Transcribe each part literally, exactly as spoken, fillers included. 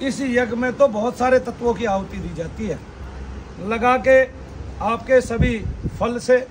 इस यज्ञ में तो बहुत सारे तत्वों की आहुति दी जाती है, लगा के आपके सभी फल से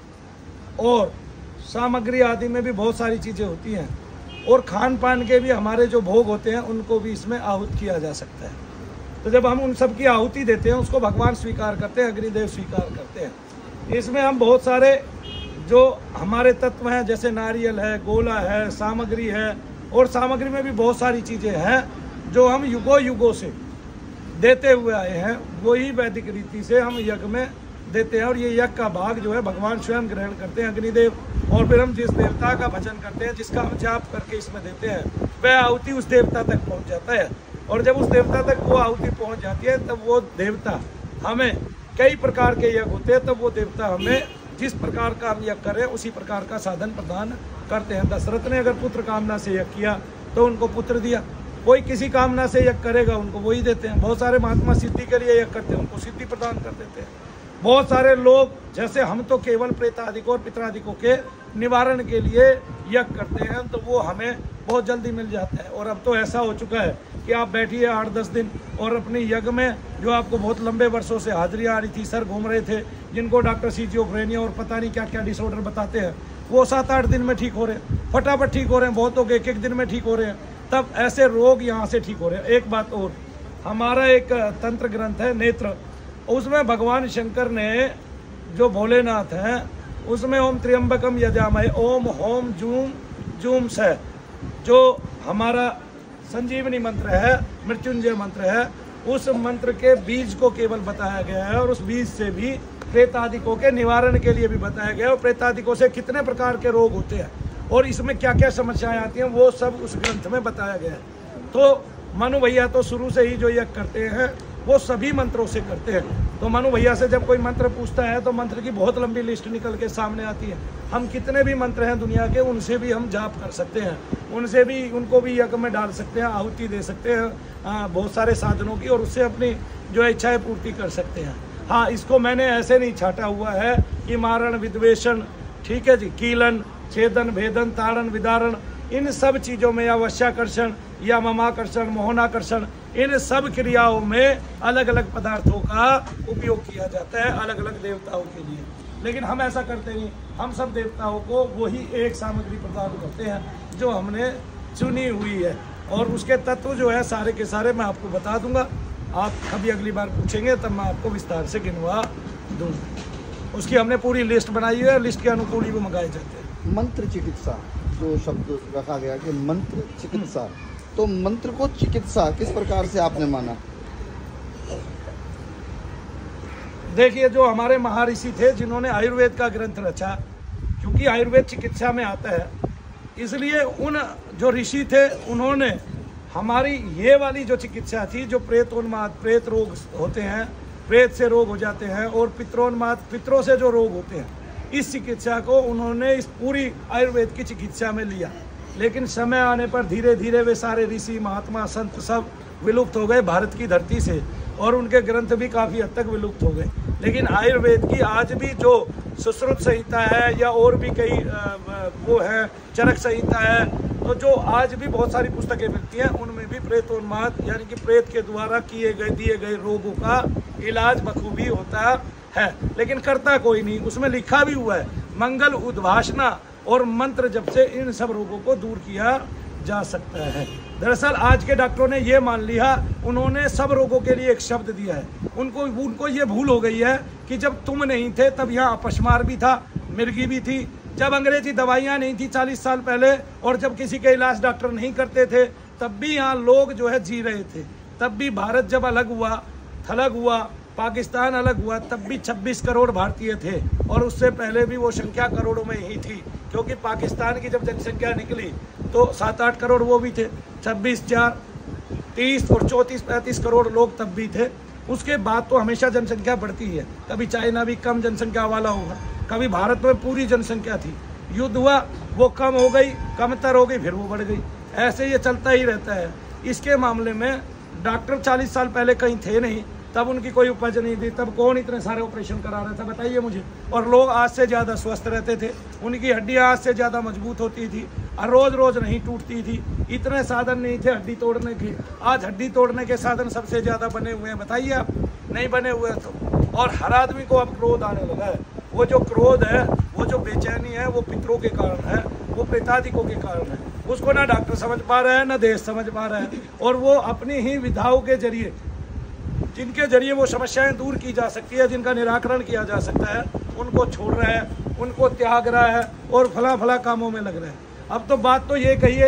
और सामग्री आदि में भी बहुत सारी चीज़ें होती हैं, और खान पान के भी हमारे जो भोग होते हैं उनको भी इसमें आहुत किया जा सकता है। तो जब हम उन सब की आहुति देते हैं उसको भगवान स्वीकार करते हैं, अग्निदेव स्वीकार करते हैं। इसमें हम बहुत सारे जो हमारे तत्व हैं जैसे नारियल है, गोला है, सामग्री है, और सामग्री में भी बहुत सारी चीज़ें हैं जो हम युगों युगों से देते हुए आए हैं, वही वैदिक रीति से हम यज्ञ में देते हैं। और ये यज्ञ का भाग जो है भगवान स्वयं ग्रहण करते हैं, अग्निदेव। और फिर हम जिस देवता का भजन करते हैं, जिसका हम जाप करके इसमें देते हैं, वह आहुति उस देवता तक पहुंच जाता है। और जब उस देवता तक वो आहुति पहुंच जाती है तब वो देवता हमें, कई प्रकार के यज्ञ होते हैं, तब वो देवता हमें जिस प्रकार का हम यज्ञ करें उसी प्रकार का साधन प्रदान करते हैं। दशरथ ने अगर पुत्र कामना से यज्ञ किया तो उनको पुत्र दिया, कोई किसी कामना से यज्ञ करेगा उनको वही देते हैं। बहुत सारे महात्मा सिद्धि के लिए यज्ञ करते हैं, उनको सिद्धि प्रदान कर देते हैं। बहुत सारे लोग जैसे हम तो केवल प्रेतादिकों और पितरादिकों के निवारण के लिए यज्ञ करते हैं, तो वो हमें बहुत जल्दी मिल जाता है। और अब तो ऐसा हो चुका है कि आप बैठिए आठ दस दिन और अपने यज्ञ में जो आपको बहुत लंबे वर्षों से हाजिरी आ रही थी, सर घूम रहे थे, जिनको डॉक्टर सिजियोफ्रेनिया और पता नहीं क्या क्या डिसऑर्डर बताते हैं, वो सात आठ दिन में ठीक हो रहे हैं, फटाफट ठीक हो रहे हैं। बहुत लोग एक एक दिन में ठीक हो रहे हैं। तब ऐसे रोग यहाँ से ठीक हो रहे हैं। एक बात और, हमारा एक तंत्र ग्रंथ है नेत्र, उसमें भगवान शंकर ने जो भोलेनाथ हैं उसमें ओम त्र्यंबकम यजामहे ओम होम जूम जूम से जो हमारा संजीवनी मंत्र है, मृत्युंजय मंत्र है, उस मंत्र के बीज को केवल बताया गया है। और उस बीज से भी प्रेतादिकों के निवारण के लिए भी बताया गया है, और प्रेतादिकों से कितने प्रकार के रोग होते हैं और इसमें क्या क्या समस्याएं आती हैं वो सब उस ग्रंथ में बताया गया है। तो मनु भैया तो शुरू से ही जो यज्ञ करते हैं वो सभी मंत्रों से करते हैं। तो मनु भैया से जब कोई मंत्र पूछता है तो मंत्र की बहुत लंबी लिस्ट निकल के सामने आती है। हम कितने भी मंत्र हैं दुनिया के, उनसे भी हम जाप कर सकते हैं, उनसे भी उनको भी यज्ञ में डाल सकते हैं, आहुति दे सकते हैं आ, बहुत सारे साधनों की, और उससे अपनी जो इच्छाएं पूर्ति कर सकते हैं। हाँ, इसको मैंने ऐसे नहीं छाटा हुआ है कि मारण विद्वेषण, ठीक है जी, कीलन छेदन भेदन ताड़न विदारण, इन सब चीज़ों में या वश्याकर्षण या ममाकर्षण मोहनाकर्षण, इन सब क्रियाओं में अलग अलग पदार्थों का उपयोग किया जाता है अलग अलग देवताओं के लिए। लेकिन हम ऐसा करते नहीं, हम सब देवताओं को वही एक सामग्री प्रदान करते हैं जो हमने चुनी हुई है, और उसके तत्व जो है सारे के सारे मैं आपको बता दूंगा। आप कभी अगली बार पूछेंगे तब मैं आपको विस्तार से गिनवा दूँगा। उसकी हमने पूरी लिस्ट बनाई है, लिस्ट के अनुकूल ही वो मंगाए जाते हैं। मंत्र चिकित्सा जो शब्द रखा गया कि मंत्र चिकित्सा, तो मंत्र को चिकित्सा किस प्रकार से आपने माना? देखिए, जो हमारे महर्षि थे जिन्होंने आयुर्वेद का ग्रंथ रचा, क्योंकि आयुर्वेद चिकित्सा में आता है, इसलिए उन जो ऋषि थे उन्होंने हमारी ये वाली जो चिकित्सा थी, जो प्रेतोन्माद प्रेत रोग होते हैं, प्रेत से रोग हो जाते हैं, और पित्रोन्माद पितरों से जो रोग होते हैं, इस चिकित्सा को उन्होंने इस पूरी आयुर्वेद की चिकित्सा में लिया। लेकिन समय आने पर धीरे धीरे वे सारे ऋषि महात्मा संत सब विलुप्त हो गए भारत की धरती से, और उनके ग्रंथ भी काफ़ी हद तक विलुप्त हो गए। लेकिन आयुर्वेद की आज भी जो सुश्रुत संहिता है या और भी कई वो है, चरक संहिता है, तो जो आज भी बहुत सारी पुस्तकें मिलती हैं उनमें भी प्रेतोन्माद यानी कि प्रेत के द्वारा किए गए दिए गए रोगों का इलाज बखूबी होता है। लेकिन करता कोई नहीं, उसमें लिखा भी हुआ है मंगल उद्भाषणा और मंत्र जप से इन सब रोगों को दूर किया जा सकता है। दरअसल आज के डॉक्टरों ने ये मान लिया, उन्होंने सब रोगों के लिए एक शब्द दिया है। उनको उनको ये भूल हो गई है कि जब तुम नहीं थे तब यहाँ अपशमार भी था, मिर्गी भी थी, जब अंग्रेजी दवाइयाँ नहीं थी चालीस साल पहले, और जब किसी के इलाज डॉक्टर नहीं करते थे तब भी यहाँ लोग जो है जी रहे थे। तब भी भारत जब अलग हुआ, थलग हुआ, पाकिस्तान अलग हुआ, तब भी छब्बीस करोड़ भारतीय थे, और उससे पहले भी वो संख्या करोड़ों में ही थी, क्योंकि पाकिस्तान की जब जनसंख्या निकली तो सात आठ करोड़ वो भी थे, छब्बीस चार तीस और चौंतीस पैंतीस करोड़ लोग तब भी थे। उसके बाद तो हमेशा जनसंख्या बढ़ती है, कभी चाइना भी कम जनसंख्या वाला होगा, कभी भारत में पूरी जनसंख्या थी, युद्ध हुआ वो कम हो गई, कमतर हो गई, फिर वो बढ़ गई, ऐसे ये चलता ही रहता है। इसके मामले में डॉक्टर चालीस साल पहले कहीं थे नहीं, तब उनकी कोई उपज नहीं थी, तब कौन इतने सारे ऑपरेशन करा रहा था बताइए मुझे। और लोग आज से ज़्यादा स्वस्थ रहते थे, उनकी हड्डियाँ आज से ज़्यादा मजबूत होती थी और रोज़ रोज़ नहीं टूटती थी, इतने साधन नहीं थे हड्डी तोड़ने के। आज हड्डी तोड़ने के साधन सबसे ज़्यादा बने हुए हैं, बताइए आप नहीं बने हुए तो। और हर आदमी को अब क्रोध आने लगा है, वो जो क्रोध है, वो जो बेचैनी है, वो पितरों के कारण है, वो प्रेतादिकों के कारण है। उसको ना डॉक्टर समझ पा रहा है, ना देश समझ पा रहा है, और वो अपनी ही विधाओं के जरिए, जिनके जरिए वो समस्याएं दूर की जा सकती है, जिनका निराकरण किया जा सकता है, उनको छोड़ रहा है, उनको त्याग रहा है और फला फला कामों में लग रहा है। अब तो बात तो ये कहिए,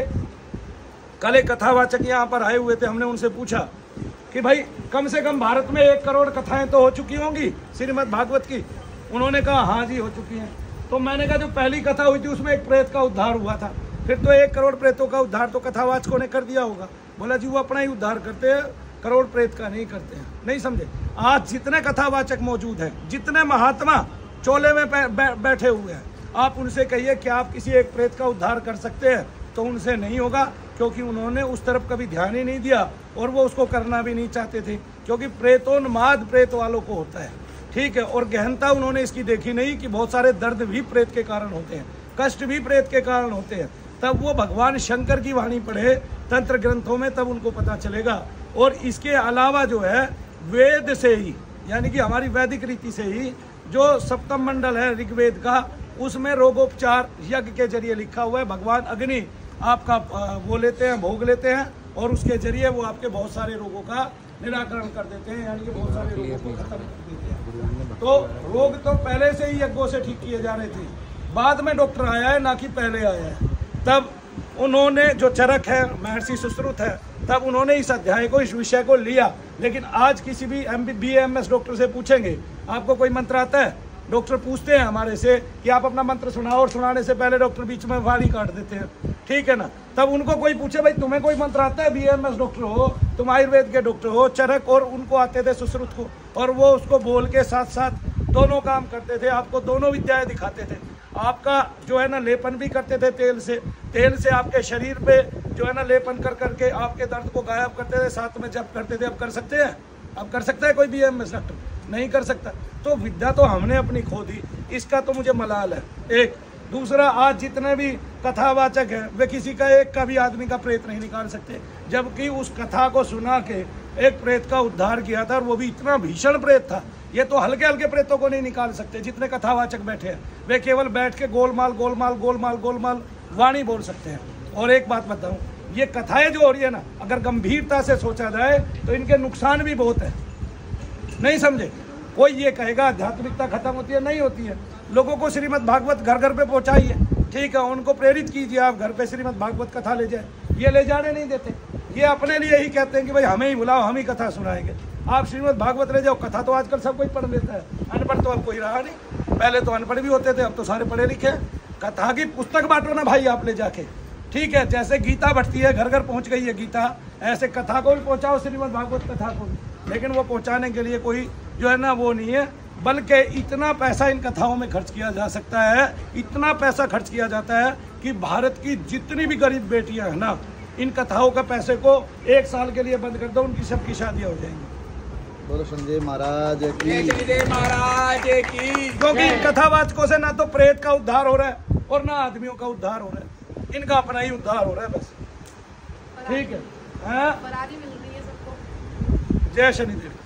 कल एक कथावाचक यहाँ पर आए हुए थे, हमने उनसे पूछा कि भाई कम से कम भारत में एक करोड़ कथाएं तो हो चुकी होंगी श्रीमद् भागवत की। उन्होंने कहा हाँ जी हो चुकी हैं। तो मैंने कहा जो पहली कथा हुई थी उसमें एक प्रेत का उद्धार हुआ था, फिर तो एक करोड़ प्रेतों का उद्धार तो कथावाचकों ने कर दिया होगा। बोला जी वो अपना ही उद्धार करते हैं, करोड़ प्रेत का नहीं करते हैं। नहीं समझे। आज जितने कथावाचक मौजूद हैं, जितने महात्मा चोले में बै, बै, बैठे हुए हैं, आप उनसे कहिए कि आप किसी एक प्रेत का उद्धार कर सकते हैं, तो उनसे नहीं होगा, क्योंकि उन्होंने उस तरफ कभी ध्यान ही नहीं दिया और वो उसको करना भी नहीं चाहते थे, क्योंकि प्रेतोन्माद प्रेत वालों को होता है, ठीक है। और गहनता उन्होंने इसकी देखी नहीं कि बहुत सारे दर्द भी प्रेत के कारण होते हैं, कष्ट भी प्रेत के कारण होते हैं। तब वो भगवान शंकर की वाणी पढ़े तंत्र ग्रंथों में, तब उनको पता चलेगा। और इसके अलावा जो है वेद से ही, यानी कि हमारी वैदिक रीति से ही, जो सप्तम मंडल है ऋग्वेद का, उसमें रोगोपचार यज्ञ के जरिए लिखा हुआ है। भगवान अग्नि आपका वो लेते हैं, भोग लेते हैं, और उसके जरिए वो आपके बहुत सारे रोगों का निराकरण कर देते हैं, यानी कि बहुत सारे रोगों को खत्म कर देते हैं। तो रोग तो पहले से ही यज्ञों से ठीक किए जा रहे थे, बाद में डॉक्टर आया है, ना कि पहले आया है। तब उन्होंने जो चरक है, महर्षि सुश्रुत है, तब उन्होंने इस अध्याय को, इस विषय को लिया। लेकिन आज किसी भी M B B M S doctor से पूछेंगे आपको कोई मंत्र आता है, डॉक्टर पूछते हैं हमारे से कि आप अपना मंत्र सुनाओ, और सुनाने से पहले डॉक्टर बीच में वाणी काट देते हैं, ठीक है ना। तब उनको कोई पूछे भाई तुम्हें कोई मंत्र आता है, बी एम एस डॉक्टर हो तुम, आयुर्वेद के डॉक्टर हो, चरक, और उनको आते थे सुश्रुत को, और वो उसको बोल के साथ साथ दोनों काम करते थे, आपको दोनों विद्याएं दिखाते थे। आपका जो है ना लेपन भी करते थे तेल से, तेल से आपके शरीर पे जो है ना लेपन कर करके आपके दर्द को गायब करते थे, साथ में जप करते थे। अब कर सकते हैं? अब कर सकता है कोई बी एम एस डॉक्टर? नहीं कर सकता। तो विद्या तो हमने अपनी खो दी, इसका तो मुझे मलाल है। एक दूसरा, आज जितने भी कथावाचक हैं वे किसी का एक का भी आदमी का प्रेत नहीं निकाल सकते, जबकि उस कथा को सुना के एक प्रेत का उद्धार किया था, और वो भी इतना भीषण प्रेत था। ये तो हल्के हल्के प्रेतों को नहीं निकाल सकते। जितने कथावाचक बैठे हैं वे केवल बैठ के गोलमाल गोलमाल गोलमाल गोलमाल वाणी बोल सकते हैं। और एक बात बताऊं, ये कथाएं जो हो रही है ना, अगर गंभीरता से सोचा जाए तो इनके नुकसान भी बहुत है। नहीं समझे। कोई ये कहेगा आध्यात्मिकता खत्म होती है, नहीं होती है। लोगों को श्रीमद् भागवत घर घर पे पहुंचाइए, ठीक है, उनको प्रेरित कीजिए, आप घर पे श्रीमद् भागवत कथा ले जाए। ये ले जाने नहीं देते, ये अपने लिए ही कहते हैं कि भाई हमें ही बुलाओ, हम ही कथा सुनाएंगे। आप श्रीमद् भागवत ले जाओ, कथा तो आजकल सब कोई पढ़ लेता है, अनपढ़ तो अब कोई रहा नहीं। पहले तो अनपढ़ भी होते थे, अब तो सारे पढ़े लिखे। कथा की पुस्तक बांटो ना भाई आप ले जाके, ठीक है। जैसे गीता बढ़ती है, घर घर पहुंच गई है गीता, ऐसे कथा को भी पहुंचाओ, श्रीमद् भागवत कथा को भी। लेकिन वो पहुंचाने के लिए कोई जो है ना वो नहीं है, बल्कि इतना पैसा इन कथाओं में खर्च किया जा सकता है, इतना पैसा खर्च किया जाता है कि भारत की जितनी भी गरीब बेटियां हैं ना, इन कथाओं का पैसे को एक साल के लिए बंद कर दो, उनकी सबकी शादियां हो जाएंगी। बोलो संजय महाराज की, संजय महाराज की। क्योंकि इन कथावाचकों से ना तो प्रेत का उद्धार हो रहा है और ना आदमियों का उद्धार हो रहा है, इनका अपना ही उद्धार हो रहा है बस, ठीक है। हाँ, जय शनिदेव।